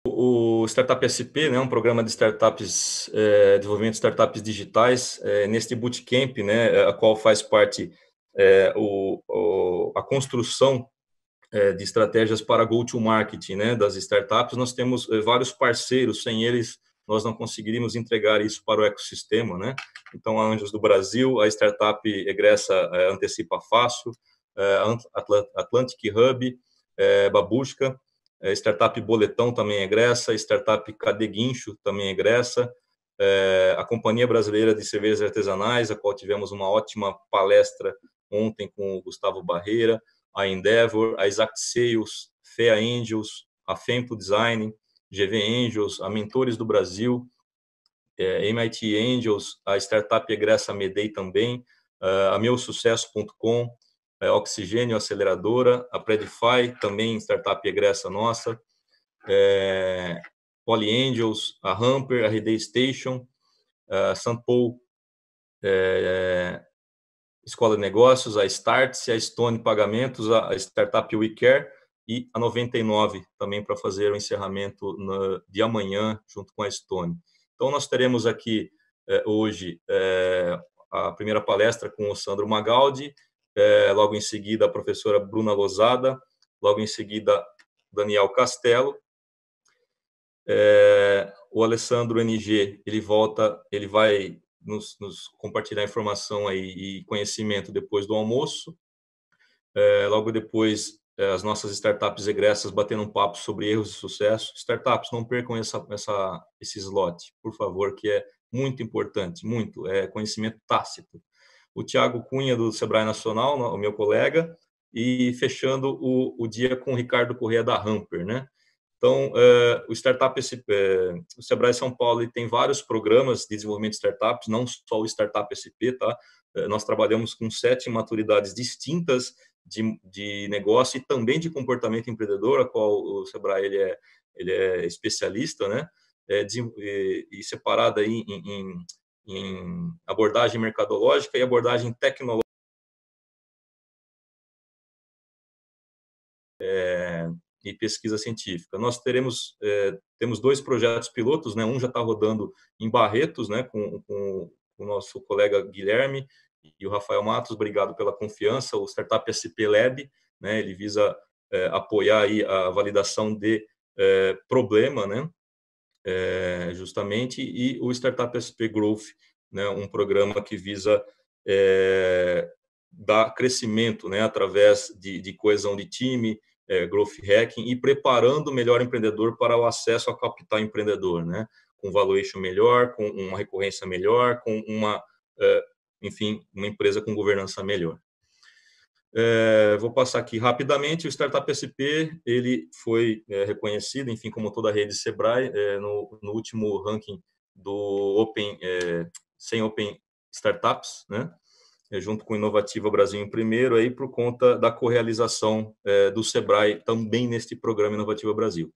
O Startup SP, né, um programa de startups, desenvolvimento de startups digitais, neste bootcamp, né, a qual faz parte a construção de estratégias para go-to-market, né, das startups. Nós temos vários parceiros, sem eles nós não conseguiríamos entregar isso para o ecossistema, né? Então, a Anjos do Brasil, a startup egressa Antecipa Fácil, Atlantic Hub, Babushka, startup Boletão também egressa, startup Cadê Guincho também egressa, a Companhia Brasileira de Cervejas Artesanais, a qual tivemos uma ótima palestra ontem com o Gustavo Barreira, a Endeavor, a Exact Sales, FEA Angels, a Fempo Design, GV Angels, a Mentores do Brasil, MIT Angels, a startup egressa Medei também, a meusucesso.com, a Oxigênio Aceleradora, a Predify, também startup egressa nossa, Poly Angels, a Hamper, a Reday Station, a St. Paul, Escola de Negócios, a Startse, a Stone Pagamentos, a Startup WeCare e a 99 também para fazer o encerramento de amanhã junto com a Stone. Então, nós teremos aqui hoje a primeira palestra com o Sandro Magaldi, logo em seguida a professora Bruna Lozada, logo em seguida Daniel Castelo. O Alessandro NG, ele vai nos compartilhar informação aí e conhecimento depois do almoço. Logo depois, as nossas startups egressas batendo um papo sobre erros de sucesso. Startups, não percam esse slot, por favor, que é muito importante, muito, é conhecimento tácito. O Thiago Cunha, do Sebrae Nacional, o meu colega, e fechando o dia com o Ricardo Corrêa, da Hamper, né? Então, o Sebrae São Paulo ele tem vários programas de desenvolvimento de startups, não só o Startup SP, tá? Nós trabalhamos com 7 maturidades distintas de negócio e também de comportamento empreendedor, a qual o Sebrae ele é especialista, né? E separada aí em abordagem mercadológica e abordagem tecnológica. E pesquisa científica. Nós temos 2 projetos pilotos, né? Um já está rodando em Barretos, né? Com o nosso colega Guilherme e o Rafael Matos. Obrigado pela confiança. O Startup SP Lab, né? Ele visa apoiar aí a validação de problema, né? Justamente, e o Startup SP Growth, né? Um programa que visa dar crescimento, né? Através de coesão de time, growth hacking e preparando o melhor empreendedor para o acesso ao capital empreendedor, né? Com valuation melhor, com uma recorrência melhor, com enfim, uma empresa com governança melhor. Vou passar aqui rapidamente. O Startup SP ele foi reconhecido, enfim, como toda a rede Sebrae, no último ranking do 100 Open Startups, né? Junto com Inovativa Brasil em primeiro, aí por conta da correalização do Sebrae também neste programa Inovativa Brasil.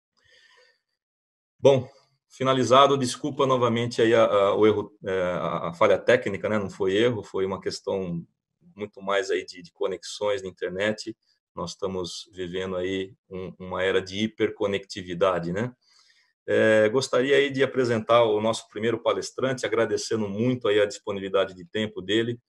Bom, finalizado, desculpa novamente aí o erro, a falha técnica, né? Não foi erro, foi uma questão muito mais aí de conexões na internet. Nós estamos vivendo aí uma era de hiperconectividade, né? Gostaria aí de apresentar o nosso primeiro palestrante, agradecendo muito aí a disponibilidade de tempo dele,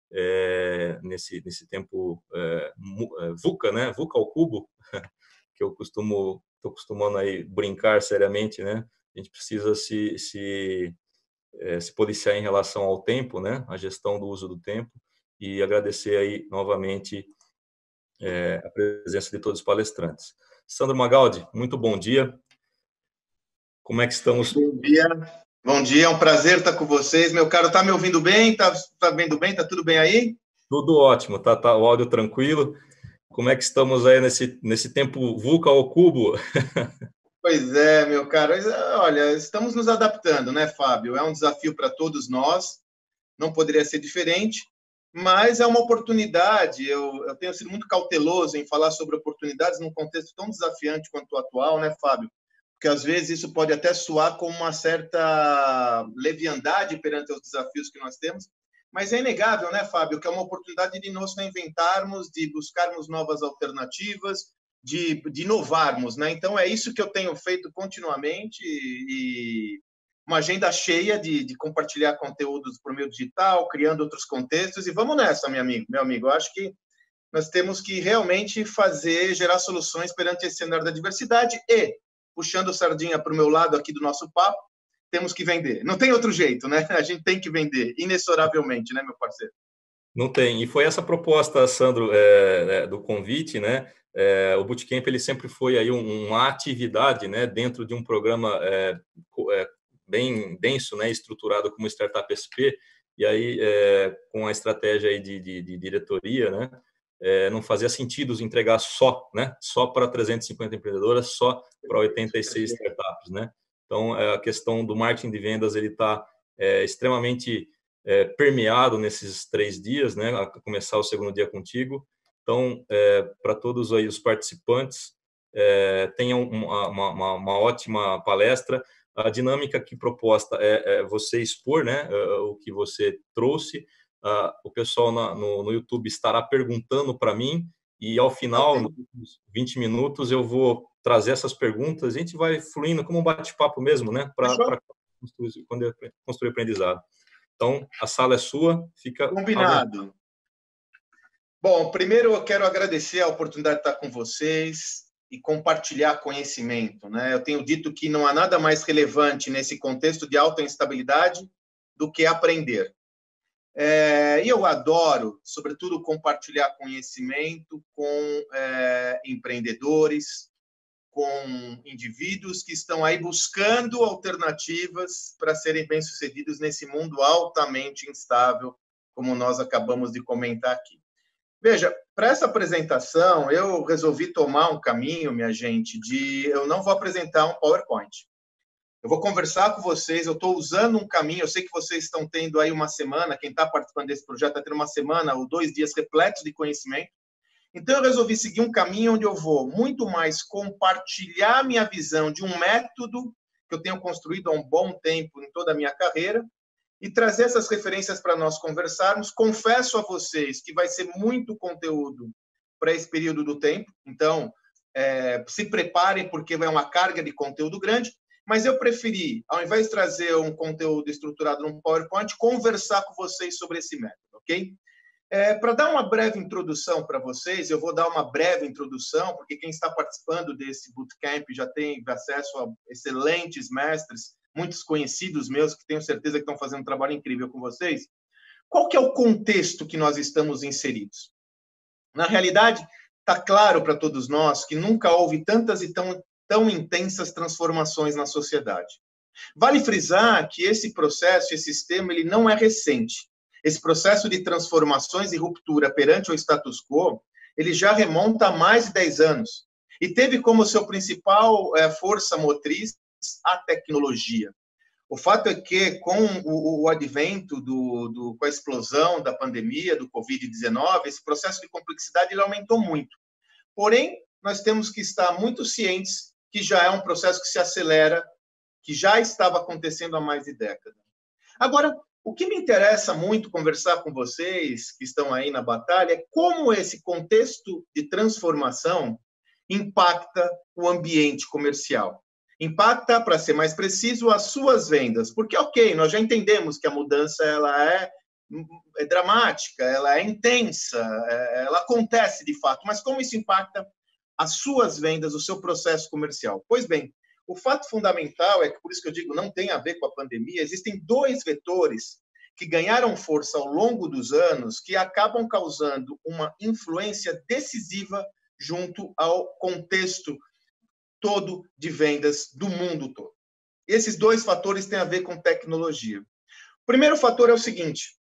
nesse tempo VUCA, né? VUCA ao cubo, que eu estou acostumando aí brincar seriamente, né? A gente precisa se policiar em relação ao tempo, né? A gestão do uso do tempo, e agradecer aí novamente a presença de todos os palestrantes. Sandro Magaldi, muito bom dia. Como é que estamos? Bom dia. Bom dia, é um prazer estar com vocês. Meu caro, tá me ouvindo bem? Tá vendo bem? Tá tudo bem aí? Tudo ótimo, tá o áudio tranquilo. Como é que estamos aí nesse tempo VUCA ao cubo? Pois é, meu caro. Olha, estamos nos adaptando, né, Fábio? É um desafio para todos nós, não poderia ser diferente, mas é uma oportunidade. Eu tenho sido muito cauteloso em falar sobre oportunidades num contexto tão desafiante quanto o atual, né, Fábio? Porque às vezes isso pode até soar como uma certa leviandade perante os desafios que nós temos, mas é inegável, né, Fábio, que é uma oportunidade de nos reinventarmos, de buscarmos novas alternativas, de inovarmos, né? Então, é isso que eu tenho feito continuamente e uma agenda cheia de compartilhar conteúdos por meio digital, criando outros contextos, e vamos nessa, meu amigo. Eu acho que nós temos que realmente gerar soluções perante esse cenário da diversidade e, puxando sardinha para o meu lado aqui do nosso papo, temos que vender. Não tem outro jeito, né? A gente tem que vender, inexoravelmente, né, meu parceiro? Não tem. E foi essa proposta, Sandro, do convite, né? O Bootcamp ele sempre foi aí uma atividade, né, dentro de um programa bem denso, né, estruturado como Startup SP, e aí com a estratégia aí de diretoria, né, não fazia sentido entregar só para 350 empreendedoras, só para 86 startups, né? Então, a questão do marketing de vendas ele está extremamente permeado nesses 3 dias, né? A começar o segundo dia contigo. Então, para todos aí os participantes, tenham uma ótima palestra. A dinâmica que proposta é você expor, né, o que você trouxe. O pessoal no YouTube estará perguntando para mim e ao final, nos 20 minutos, eu vou trazer essas perguntas. A gente vai fluindo como um bate-papo mesmo, né, para construir aprendizado. Então, a sala é sua, fica... Combinado. Bom, primeiro eu quero agradecer a oportunidade de estar com vocês e compartilhar conhecimento, né? Eu tenho dito que não há nada mais relevante nesse contexto de alta instabilidade do que aprender. E eu adoro, sobretudo, compartilhar conhecimento com empreendedores, com indivíduos que estão aí buscando alternativas para serem bem-sucedidos nesse mundo altamente instável, como nós acabamos de comentar aqui. Veja, para essa apresentação, eu resolvi tomar um caminho, minha gente, eu não vou apresentar um PowerPoint. Eu vou conversar com vocês, eu estou usando um caminho, eu sei que vocês estão tendo aí uma semana, quem está participando desse projeto está tendo uma semana ou 2 dias repletos de conhecimento. Então, eu resolvi seguir um caminho onde eu vou muito mais compartilhar minha visão de um método que eu tenho construído há um bom tempo em toda a minha carreira e trazer essas referências para nós conversarmos. Confesso a vocês que vai ser muito conteúdo para esse período do tempo, então se preparem porque vai uma carga de conteúdo grande, mas eu preferi, ao invés de trazer um conteúdo estruturado num PowerPoint, conversar com vocês sobre esse método, ok? Para dar uma breve introdução para vocês, eu vou dar uma breve introdução, porque quem está participando desse bootcamp já tem acesso a excelentes mestres, muitos conhecidos meus, que tenho certeza que estão fazendo um trabalho incrível com vocês. Qual que é o contexto que nós estamos inseridos? Na realidade, está claro para todos nós que nunca houve tantas e tão intensas transformações na sociedade. Vale frisar que esse processo, esse sistema, ele não é recente. Esse processo de transformações e ruptura perante o status quo, ele já remonta a mais de 10 anos. E teve como seu principal força motriz a tecnologia. O fato é que, com o advento, com a explosão da pandemia, do Covid-19, esse processo de complexidade ele aumentou muito. Porém, nós temos que estar muito cientes que já é um processo que se acelera, que já estava acontecendo há mais de décadas. Agora, o que me interessa muito conversar com vocês que estão aí na batalha é como esse contexto de transformação impacta o ambiente comercial. Impacta, para ser mais preciso, as suas vendas. Porque, ok, nós já entendemos que a mudança ela é dramática, ela é intensa, ela acontece de fato, mas como isso impacta as suas vendas, o seu processo comercial? Pois bem, o fato fundamental é que, por isso que eu digo, não tem a ver com a pandemia, existem 2 vetores que ganharam força ao longo dos anos que acabam causando uma influência decisiva junto ao contexto todo de vendas do mundo todo. Esses 2 fatores têm a ver com tecnologia. O primeiro fator é o seguinte: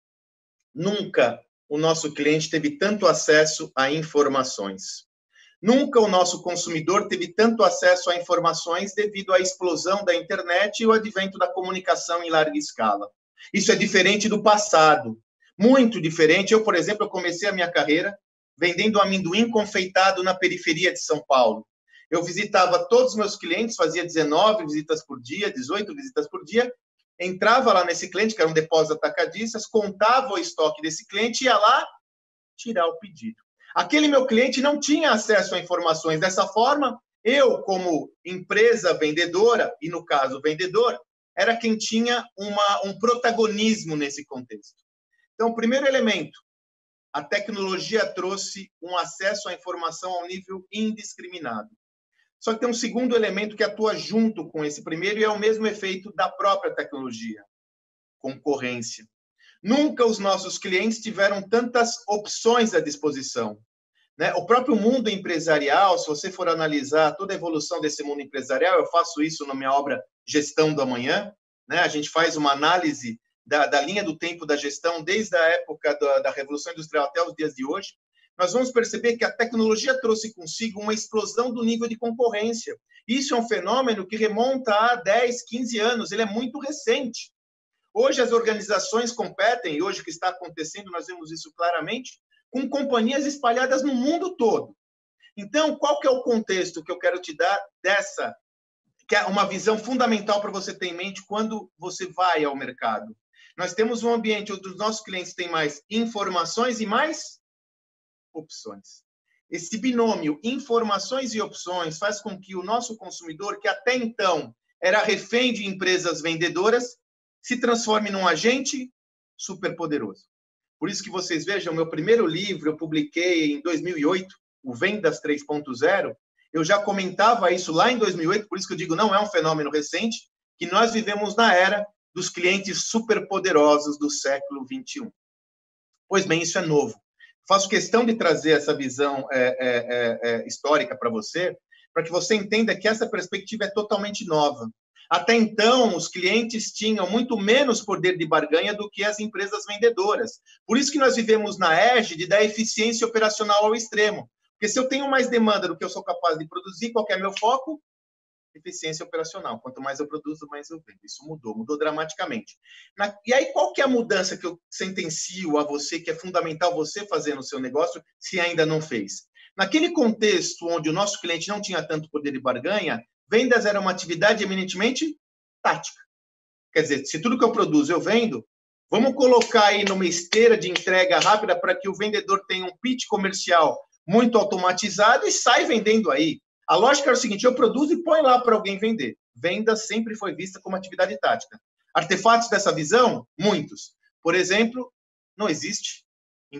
nunca o nosso cliente teve tanto acesso a informações. Nunca o nosso consumidor teve tanto acesso a informações devido à explosão da internet e o advento da comunicação em larga escala. Isso é diferente do passado, muito diferente. Eu, por exemplo, comecei a minha carreira vendendo amendoim confeitado na periferia de São Paulo. Eu visitava todos os meus clientes, fazia 19 visitas por dia, 18 visitas por dia, entrava lá nesse cliente, que era um depósito atacadistas, contava o estoque desse cliente e ia lá tirar o pedido. Aquele meu cliente não tinha acesso a informações. Dessa forma, eu, como empresa vendedora, e no caso vendedor, era quem tinha um protagonismo nesse contexto. Então, o primeiro elemento, a tecnologia trouxe um acesso à informação ao nível indiscriminado. Só que tem um segundo elemento que atua junto com esse primeiro e é o mesmo efeito da própria tecnologia: concorrência. Nunca os nossos clientes tiveram tantas opções à disposição, né? O próprio mundo empresarial, se você for analisar toda a evolução desse mundo empresarial, eu faço isso na minha obra Gestão do Amanhã, né? A gente faz uma análise da linha do tempo da gestão desde a época da Revolução Industrial até os dias de hoje. Nós vamos perceber que a tecnologia trouxe consigo uma explosão do nível de concorrência. Isso é um fenômeno que remonta a 10, 15 anos, ele é muito recente. Hoje as organizações competem, e hoje o que está acontecendo, nós vemos isso claramente, com companhias espalhadas no mundo todo. Então, qual que é o contexto que eu quero te dar dessa, que é uma visão fundamental para você ter em mente quando você vai ao mercado? Nós temos um ambiente onde os nossos clientes têm mais informações e mais opções. Esse binômio informações e opções faz com que o nosso consumidor, que até então era refém de empresas vendedoras, se transforme num agente superpoderoso. Por isso que vocês vejam, meu primeiro livro eu publiquei em 2008, o Vendas 3.0, eu já comentava isso lá em 2008, por isso que eu digo, não é um fenômeno recente, que nós vivemos na era dos clientes superpoderosos do século XXI. Pois bem, isso é novo. Faço questão de trazer essa visão histórica para você, para que você entenda que essa perspectiva é totalmente nova. Até então, os clientes tinham muito menos poder de barganha do que as empresas vendedoras. Por isso que nós vivemos na égide da eficiência operacional ao extremo. Porque se eu tenho mais demanda do que eu sou capaz de produzir, qual que é meu foco? Eficiência operacional. Quanto mais eu produzo, mais eu vendo. Isso mudou dramaticamente. E aí, qual que é a mudança que eu sentencio a você, que é fundamental você fazer no seu negócio, se ainda não fez? Naquele contexto onde o nosso cliente não tinha tanto poder de barganha, vendas era uma atividade eminentemente tática. Quer dizer, se tudo que eu produzo eu vendo, vamos colocar aí numa esteira de entrega rápida para que o vendedor tenha um pitch comercial muito automatizado e sai vendendo aí. A lógica era o seguinte, eu produzo e põe lá para alguém vender. Venda sempre foi vista como atividade tática. Artefatos dessa visão? Muitos. Por exemplo, não existe em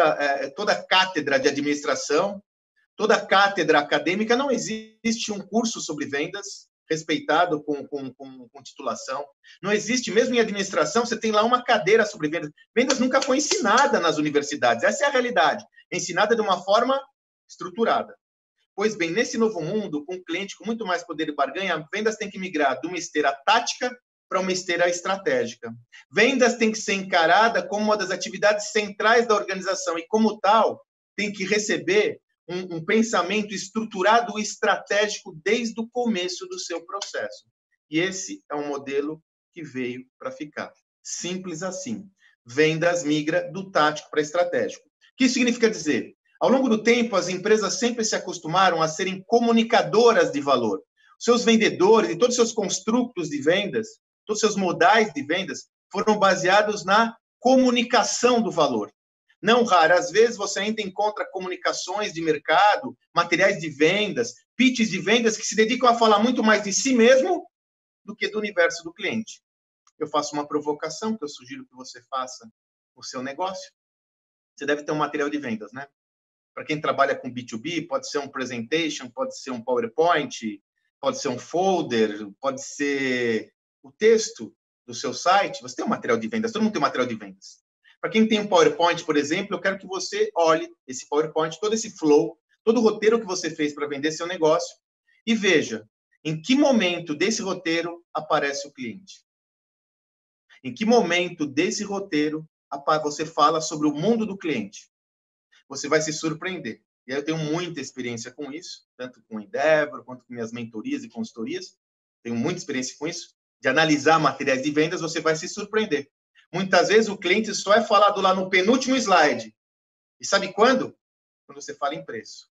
toda cátedra de administração, toda cátedra acadêmica, não existe um curso sobre vendas respeitado com titulação. Não existe, mesmo em administração, você tem lá uma cadeira sobre vendas. Vendas nunca foi ensinada nas universidades. Essa é a realidade. É ensinada de uma forma estruturada. Pois bem, nesse novo mundo, com um cliente com muito mais poder de barganha, vendas tem que migrar de uma esteira tática para uma esteira estratégica. Vendas tem que ser encarada como uma das atividades centrais da organização e, como tal, tem que receber um pensamento estruturado e estratégico desde o começo do seu processo. E esse é um modelo que veio para ficar. Simples assim. Vendas migra do tático para estratégico. O que isso significa dizer? Ao longo do tempo, as empresas sempre se acostumaram a serem comunicadoras de valor. Seus vendedores e todos os seus construtos de vendas, todos os seus modais de vendas, foram baseados na comunicação do valor. Não raras vezes você ainda encontra comunicações de mercado, materiais de vendas, pitches de vendas que se dedicam a falar muito mais de si mesmo do que do universo do cliente. Eu faço uma provocação que eu sugiro que você faça no seu negócio. Você deve ter um material de vendas, né? Para quem trabalha com B2B, pode ser um presentation, pode ser um PowerPoint, pode ser um folder, pode ser o texto do seu site. Você tem um material de vendas, todo mundo tem um material de vendas. Para quem tem um PowerPoint, por exemplo, eu quero que você olhe esse PowerPoint, todo esse flow, todo o roteiro que você fez para vender seu negócio e veja em que momento desse roteiro aparece o cliente. Em que momento desse roteiro você fala sobre o mundo do cliente. Você vai se surpreender. E aí eu tenho muita experiência com isso, tanto com Endeavor, quanto com minhas mentorias e consultorias. Tenho muita experiência com isso. De analisar materiais de vendas, você vai se surpreender. Muitas vezes o cliente só é falado lá no penúltimo slide. E sabe quando? Quando você fala em preço.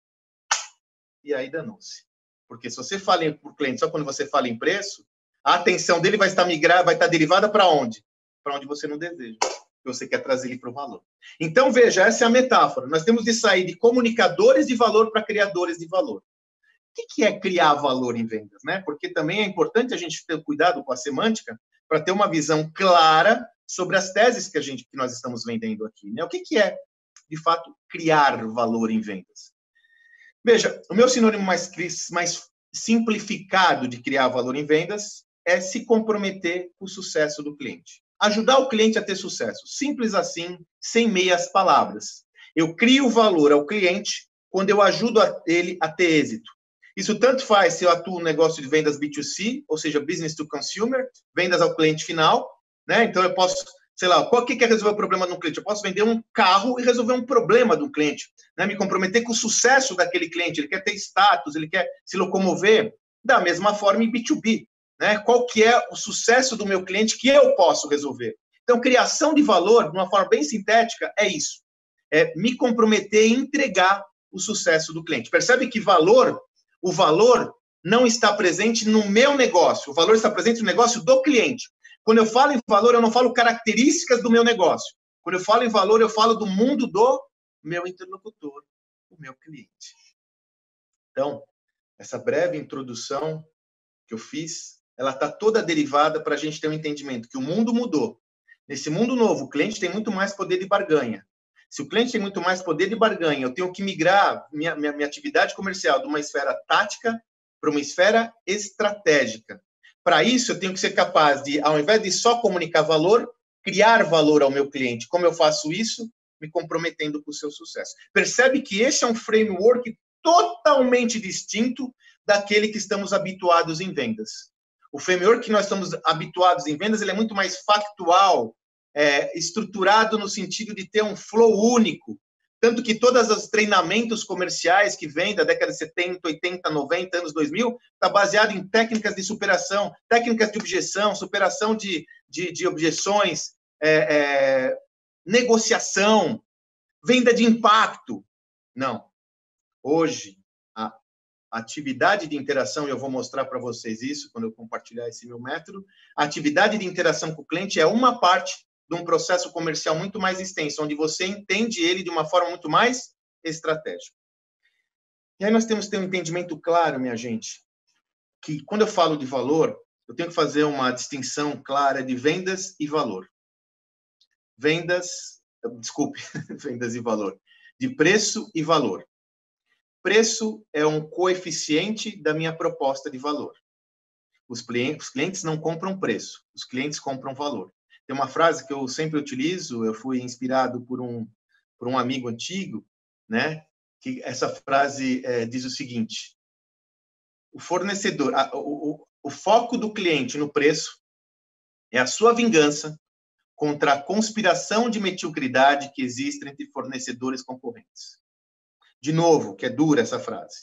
E aí danou-se. Porque se você fala para o cliente só quando você fala em preço, a atenção dele vai estar derivada para onde? Para onde você não deseja. que você quer trazer ele para o valor. Então, veja, essa é a metáfora. Nós temos de sair de comunicadores de valor para criadores de valor. O que é criar valor em vendas, né? Porque também é importante a gente ter cuidado com a semântica para ter uma visão clara sobre as teses que nós estamos vendendo aqui, né? O que é, de fato, criar valor em vendas? Veja, o meu sinônimo mais simplificado de criar valor em vendas é se comprometer com o sucesso do cliente. Ajudar o cliente a ter sucesso. Simples assim, sem meias palavras. Eu crio valor ao cliente quando eu ajudo ele a ter êxito. Isso tanto faz se eu atuo no negócio de vendas B2C, ou seja, business to consumer, vendas ao cliente final, né? Então eu posso, sei lá, qual que é resolver o problema de um cliente? Eu posso vender um carro e resolver um problema do cliente, né? Me comprometer com o sucesso daquele cliente, ele quer ter status, ele quer se locomover, da mesma forma em B2B, né? Qual que é o sucesso do meu cliente que eu posso resolver? Então, criação de valor, de uma forma bem sintética, é isso. É me comprometer e entregar o sucesso do cliente. Percebe que o valor não está presente no meu negócio, o valor está presente no negócio do cliente. Quando eu falo em valor, eu não falo características do meu negócio. Quando eu falo em valor, eu falo do mundo do meu interlocutor, o meu cliente. Então, essa breve introdução que eu fiz, ela está toda derivada para a gente ter um entendimento que o mundo mudou. Nesse mundo novo, o cliente tem muito mais poder de barganha. Se o cliente tem muito mais poder de barganha, eu tenho que migrar minha atividade comercial de uma esfera tática para uma esfera estratégica. Para isso, eu tenho que ser capaz de, ao invés de só comunicar valor, criar valor ao meu cliente. Como eu faço isso? Me comprometendo com o seu sucesso. Percebe que esse é um framework totalmente distinto daquele que estamos habituados em vendas. O framework que nós estamos habituados em vendas, ele é muito mais factual, estruturado no sentido de ter um flow único. Tanto que todos os treinamentos comerciais que vêm da década de 70, 80, 90, anos 2000, está baseado em técnicas de superação, técnicas de objeção, superação de objeções, negociação, venda de impacto. Não. Hoje, a atividade de interação, e eu vou mostrar para vocês isso quando eu compartilhar esse meu método, a atividade de interação com o cliente é uma parte de um processo comercial muito mais extenso, onde você entende ele de uma forma muito mais estratégica. E aí nós temos que ter um entendimento claro, minha gente, que quando eu falo de valor, eu tenho que fazer uma distinção clara de vendas e valor. Vendas e valor. De preço e valor. Preço é um coeficiente da minha proposta de valor. Os clientes não compram preço, os clientes compram valor. Tem uma frase que eu sempre utilizo, eu fui inspirado por um amigo antigo, né? Que essa frase diz o seguinte: o fornecedor, o foco do cliente no preço é a sua vingança contra a conspiração de mediocridade que existe entre fornecedores concorrentes. De novo, que é dura essa frase.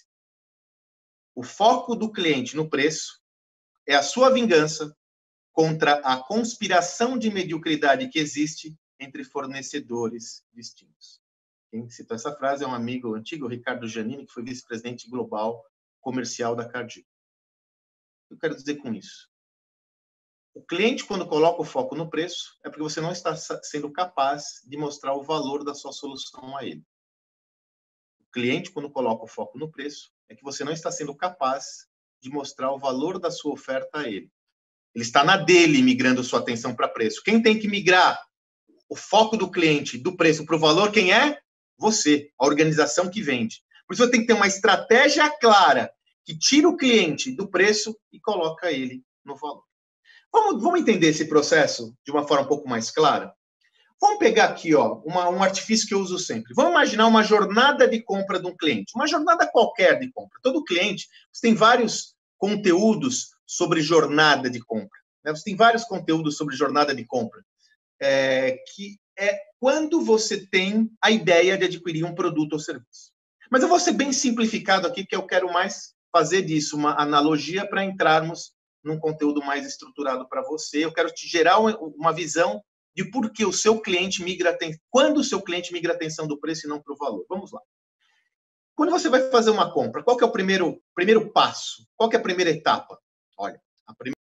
O foco do cliente no preço é a sua vingança contra a conspiração de mediocridade que existe entre fornecedores distintos. Quem citou essa frase é um amigo antigo, Ricardo Giannini, que foi vice-presidente global comercial da Cargill. O que eu quero dizer com isso? O cliente, quando coloca o foco no preço, é porque você não está sendo capaz de mostrar o valor da sua solução a ele. O cliente, quando coloca o foco no preço, é que você não está sendo capaz de mostrar o valor da sua oferta a ele. Ele está na dele, migrando sua atenção para preço. Quem tem que migrar o foco do cliente do preço para o valor, quem é? Você, a organização que vende. Por isso, você tem que ter uma estratégia clara que tira o cliente do preço e coloca ele no valor. Vamos entender esse processo de uma forma um pouco mais clara? Vamos pegar aqui um artifício que eu uso sempre. Vamos imaginar uma jornada de compra de um cliente. Uma jornada qualquer de compra. Todo cliente, você tem vários conteúdos sobre jornada de compra. Né? Você tem vários conteúdos sobre jornada de compra. Que é quando você tem a ideia de adquirir um produto ou serviço. Mas eu vou ser bem simplificado aqui, porque eu quero mais fazer disso uma analogia para entrarmos num conteúdo mais estruturado para você. Eu quero te gerar uma visão de por que o seu cliente quando o seu cliente migra a atenção do preço e não para o valor. Vamos lá. Quando você vai fazer uma compra, qual que é o primeiro passo? Qual que é a primeira etapa? Olha, a primeira